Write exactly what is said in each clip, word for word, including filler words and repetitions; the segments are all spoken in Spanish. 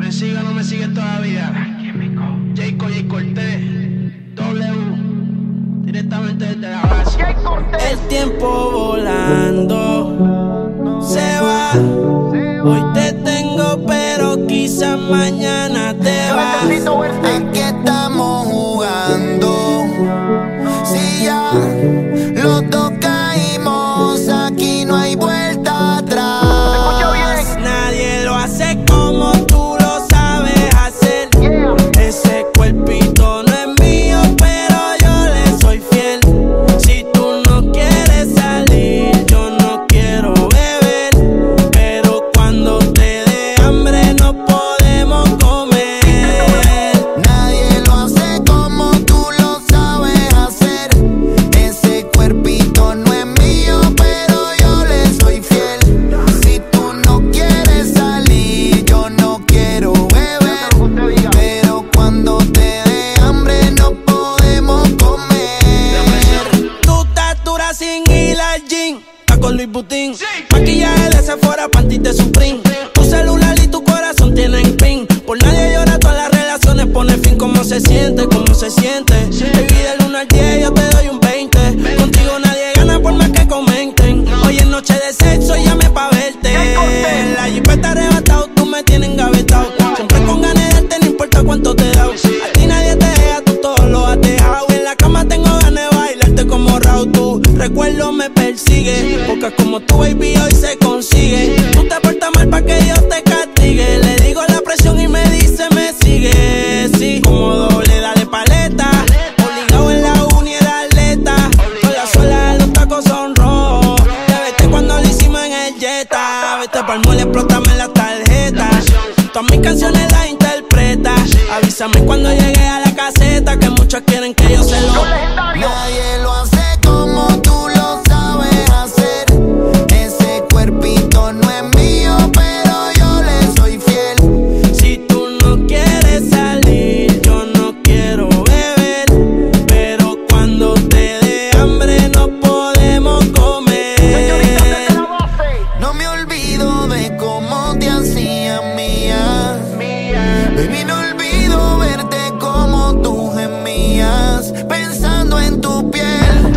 ¿Me sigue o no me sigue todavía? Jayco, Jay Cortés, W, directamente desde la base. El tiempo volando se va. Hoy te tengo, pero quizás mañana te vas. Aquí estamos jugando. Si ya los dos caímos, aquí no hay vuelta atrás. Nadie lo hace como tú lo sabes hacer. Ese cuerpito no es mío, pero yo le soy fiel. Si tú no quieres salir, yo no quiero beber. Pero cuando te dé hambre no podemos comer. Nadie lo hace como tú lo sabes hacer. Ese cuerpito no es mío, pero yo le soy fiel. Si tú no quieres salir, yo no quiero beber. Pero cuando te dé hambre no podemos comer. Tu estatura sin ir al gym, está con Louis Vuitton, maquillaje de Sephora, panties de Supreme. Tu celular y tu corazón tienen pin. Por nadie llora, todas las relaciones pone fin. ¿Cómo se siente? ¿Cómo se siente? Baby, del uno al diez yo te doy un veinte. Contigo nadie gana por más que comenten. Hoy es noche de sexo y llame pa' verte. La jipeta arrebatado, tú me tienes engavetado. Siempre con ganas de darte, no importa cuánto te da. A ti nadie te deja, tú todo lo has dejado. En la cama tengo ganas de bailarte como Raúl. Tu recuerdo me persigue, porque como tu baby hoy se consigue. Tú te portas mal pa' que Dios te castigue. Le digo la presión y me dice me sigue. Sí, como doble, dale paleta. Obligado en la uni era atleta. Con la suela de los tacos son rojos. Te vete cuando lo hicimos en el Jetta. Vete pa'l mall, explótame la tarjeta. Todas mis canciones las interpreta. Avísame cuando llegue a la caseta, que muchos quieren que yo se lo. Nadie lo hace como tú lo sabes hacer. Ese cuerpito no es mío, pero yo le soy fiel. Si tú no quieres salir, yo no quiero beber. Pero cuando te dé hambre no podemos comer. No me olvido de cómo te hacía mía. Baby, no olvido verte como tú gemías, pensando en tu piel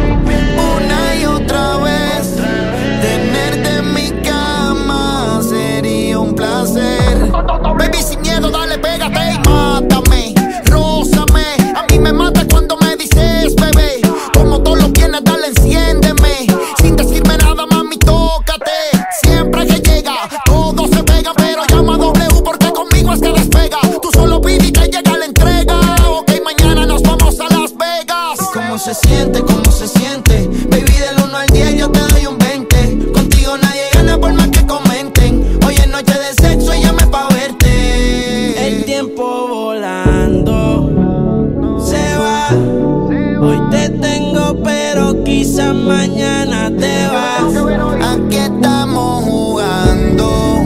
una y otra vez. Tenerte en mi cama sería un placer. Baby, sin miedo, dale, pégate y mátame, rózame. A mí me mata cuando me dices, bebé, como tú lo tienes, dale, enciéndeme. Sin decirme nada, mami, tócate. Siempre que llega, todo se pega, pero llama a W porque conmigo es que despega. Tú solo pide y te llega la entrega. Ok, mañana nos vamos a Las Vegas. ¿Cómo se siente? ¿Cómo se siente? Baby, del uno al diez yo te doy un veinte. Contigo nadie gana por más que comenten. Hoy es noche de sexo y llame pa' verte. El tiempo volando se va. Hoy te tengo, pero quizás mañana te vas. Aquí estamos jugando.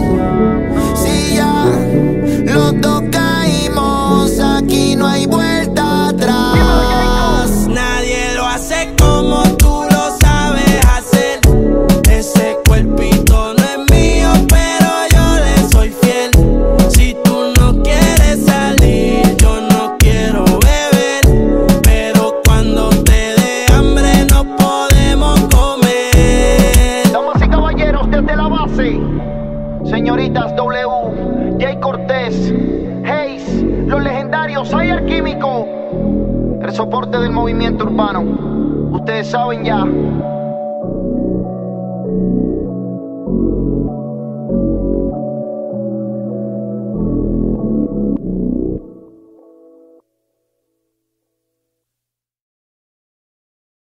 Si ya los dos caímos, aquí no hay vuelta atrás. Nadie lo hace como tú lo sabes hacer. Ese cuerpito no es mío, pero yo le soy fiel. Si tú no quieres salir, yo no quiero beber. Pero cuando te dé hambre no podemos comer. Damas y caballeros, desde la base, señoritas W, Jay Cortés, Hayes, los legendarios, Ayer Químico, el soporte del movimiento urbano. Ustedes saben ya,